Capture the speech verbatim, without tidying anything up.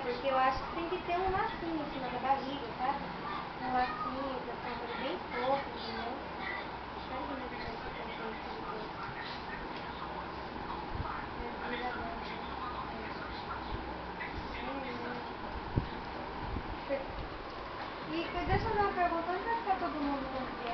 Porque eu acho que tem que ter um lacinho em cima da barriga, sabe? Um lacinho pra ser uma coisa bem fofa, entendeu? Tá lindo esse conceito de Deus. É viradão, né? É. E deixa eu fazer uma pergunta, onde vai ficar todo mundo quando vier?